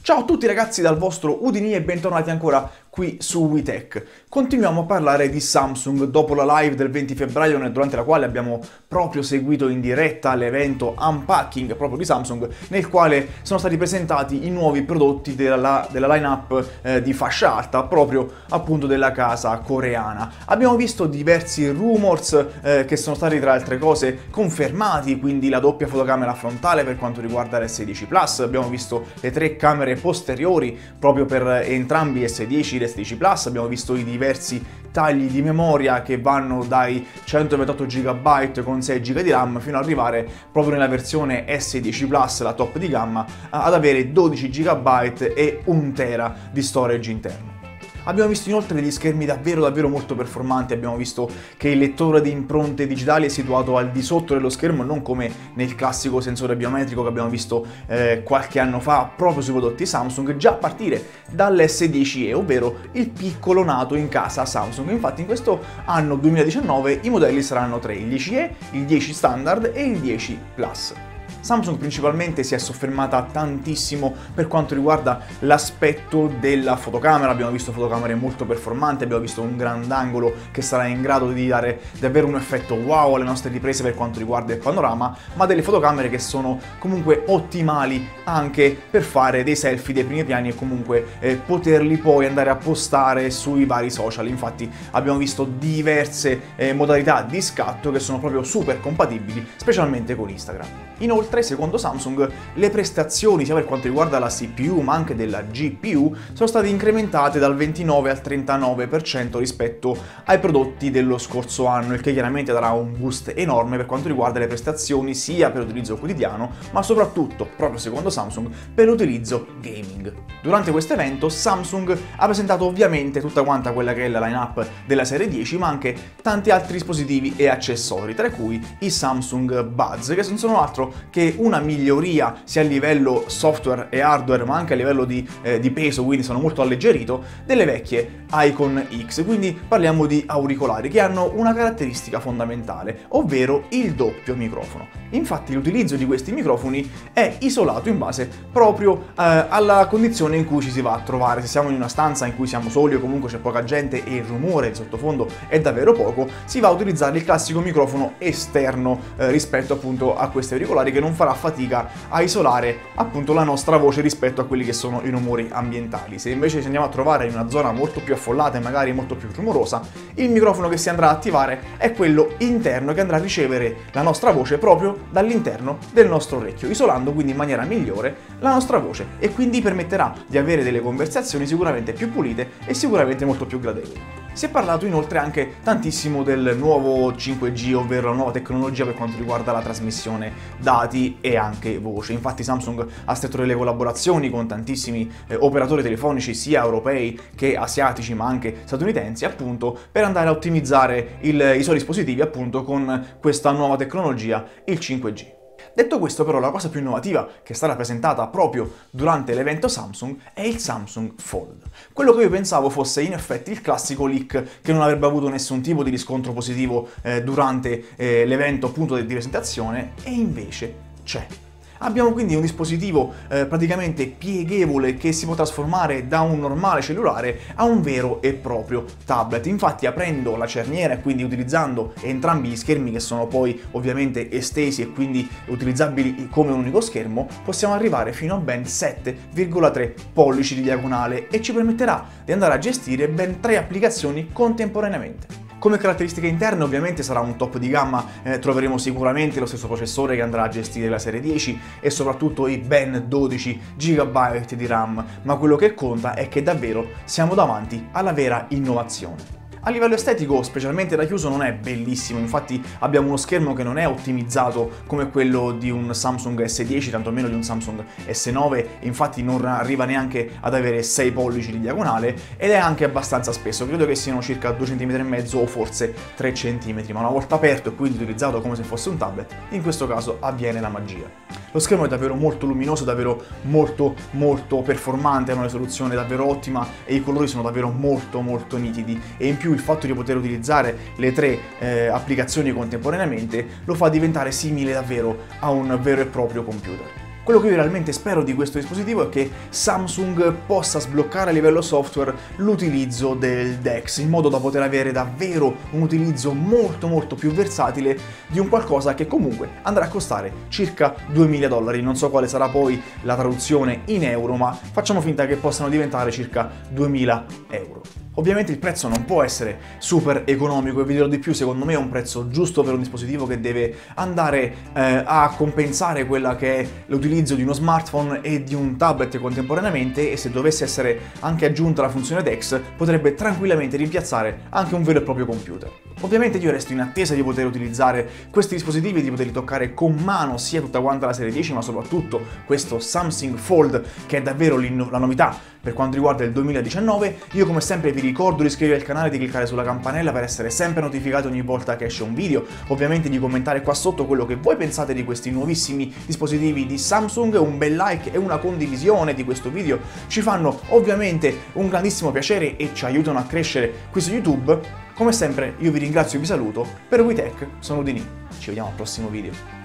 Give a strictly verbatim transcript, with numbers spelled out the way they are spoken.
Ciao a tutti ragazzi dal vostro Udini e bentornati ancora qui su WeTech. Continuiamo a parlare di Samsung dopo la live del venti febbraio durante la quale abbiamo proprio seguito in diretta l'evento Unpacking proprio di Samsung, nel quale sono stati presentati i nuovi prodotti della, della line-up eh, di fascia alta proprio appunto della casa coreana. Abbiamo visto diversi rumors eh, che sono stati tra altre cose confermati, quindi la doppia fotocamera frontale per quanto riguarda l'S dieci Plus, abbiamo visto le tre camere posteriori proprio per entrambi S dieci e S dieci Plus, abbiamo visto i diversi tagli di memoria che vanno dai centoventotto giga con sei giga di RAM fino ad arrivare proprio nella versione S dieci Plus, la top di gamma, ad avere dodici giga e un tera di storage interno. Abbiamo visto inoltre degli schermi davvero davvero molto performanti, abbiamo visto che il lettore di impronte digitali è situato al di sotto dello schermo, non come nel classico sensore biometrico che abbiamo visto eh, qualche anno fa proprio sui prodotti Samsung, già a partire dall'S dieci E, ovvero il piccolo nato in casa Samsung. Infatti in questo anno duemiladiciannove i modelli saranno tre, il dieci E, il dieci Standard e il dieci Plus. Samsung principalmente si è soffermata tantissimo per quanto riguarda l'aspetto della fotocamera, abbiamo visto fotocamere molto performanti, abbiamo visto un grandangolo che sarà in grado di dare davvero un effetto wow alle nostre riprese per quanto riguarda il panorama, ma delle fotocamere che sono comunque ottimali anche per fare dei selfie dei primi piani e comunque eh, poterli poi andare a postare sui vari social. Infatti abbiamo visto diverse eh, modalità di scatto che sono proprio super compatibili, specialmente con Instagram. Inoltre, secondo Samsung, le prestazioni sia per quanto riguarda la C P U ma anche della G P U sono state incrementate dal ventinove al trentanove per cento rispetto ai prodotti dello scorso anno, il che chiaramente darà un boost enorme per quanto riguarda le prestazioni sia per l'utilizzo quotidiano ma soprattutto, proprio secondo Samsung, per l'utilizzo gaming. Durante questo evento Samsung ha presentato ovviamente tutta quanta quella che è la line-up della serie dieci ma anche tanti altri dispositivi e accessori, tra cui i Samsung Buds, che non sono altro che una miglioria sia a livello software e hardware ma anche a livello di, eh, di peso, quindi sono molto alleggerito, delle vecchie Icon X. Quindi parliamo di auricolari che hanno una caratteristica fondamentale, ovvero il doppio microfono. Infatti l'utilizzo di questi microfoni è isolato in base proprio eh, alla condizione in cui ci si va a trovare. Se siamo in una stanza in cui siamo soli o comunque c'è poca gente e il rumore di sottofondo è davvero poco, si va a utilizzare il classico microfono esterno eh, rispetto appunto a questi auricolari, che non farà fatica a isolare appunto la nostra voce rispetto a quelli che sono i rumori ambientali. Se invece ci andiamo a trovare in una zona molto più affollata e magari molto più rumorosa, il microfono che si andrà a attivare è quello interno che andrà a ricevere la nostra voce proprio dall'interno del nostro orecchio, isolando quindi in maniera migliore la nostra voce e quindi permetterà di avere delle conversazioni sicuramente più pulite e sicuramente molto più gradevoli. Si è parlato inoltre anche tantissimo del nuovo cinque G, ovvero la nuova tecnologia per quanto riguarda la trasmissione dati e anche voce. Infatti Samsung ha stretto delle collaborazioni con tantissimi eh, operatori telefonici sia europei che asiatici ma anche statunitensi, appunto per andare a ottimizzare il, i suoi dispositivi appunto con questa nuova tecnologia, il cinque G. Detto questo però, la cosa più innovativa che è stata presentata proprio durante l'evento Samsung è il Samsung Fold. Quello che io pensavo fosse in effetti il classico leak che non avrebbe avuto nessun tipo di riscontro positivo eh, durante eh, l'evento appunto di presentazione, e invece c'è. Abbiamo quindi un dispositivo eh, praticamente pieghevole che si può trasformare da un normale cellulare a un vero e proprio tablet. Infatti, aprendo la cerniera e quindi utilizzando entrambi gli schermi che sono poi ovviamente estesi e quindi utilizzabili come un unico schermo, possiamo arrivare fino a ben sette virgola tre pollici di diagonale e ci permetterà di andare a gestire ben tre applicazioni contemporaneamente. Come caratteristiche interne ovviamente sarà un top di gamma, eh, troveremo sicuramente lo stesso processore che andrà a gestire la serie dieci e soprattutto i ben dodici giga di RAM, ma quello che conta è che davvero siamo davanti alla vera innovazione. A livello estetico, specialmente da chiuso, non è bellissimo, infatti abbiamo uno schermo che non è ottimizzato come quello di un Samsung S dieci, tantomeno di un Samsung S nove, infatti non arriva neanche ad avere sei pollici di diagonale ed è anche abbastanza spesso, credo che siano circa due virgola cinque centimetri o forse tre centimetri, ma una volta aperto e quindi utilizzato come se fosse un tablet, in questo caso avviene la magia. Lo schermo è davvero molto luminoso, davvero molto molto performante, ha una risoluzione davvero ottima e i colori sono davvero molto molto nitidi, e in più il fatto di poter utilizzare le tre eh, applicazioni contemporaneamente lo fa diventare simile davvero a un vero e proprio computer. Quello che io realmente spero di questo dispositivo è che Samsung possa sbloccare a livello software l'utilizzo del DeX, in modo da poter avere davvero un utilizzo molto molto più versatile di un qualcosa che comunque andrà a costare circa duemila dollari. Non so quale sarà poi la traduzione in euro, ma facciamo finta che possano diventare circa duemila euro. Ovviamente il prezzo non può essere super economico e vi dirò di più, secondo me è un prezzo giusto per un dispositivo che deve andare eh, a compensare quella che è l'utilizzo di uno smartphone e di un tablet contemporaneamente, e se dovesse essere anche aggiunta la funzione DeX potrebbe tranquillamente rimpiazzare anche un vero e proprio computer. Ovviamente io resto in attesa di poter utilizzare questi dispositivi e di poterli toccare con mano, sia tutta quanta la serie dieci ma soprattutto questo Samsung Fold, che è davvero la novità per quanto riguarda il duemiladiciannove. Io come sempre vi ricordo di iscrivervi al canale e di cliccare sulla campanella per essere sempre notificati ogni volta che esce un video, ovviamente di commentare qua sotto quello che voi pensate di questi nuovissimi dispositivi di Samsung. Un bel like e una condivisione di questo video ci fanno ovviamente un grandissimo piacere e ci aiutano a crescere qui su YouTube. Come sempre io vi ringrazio e vi saluto. Per WeTech sono Udini, ci vediamo al prossimo video.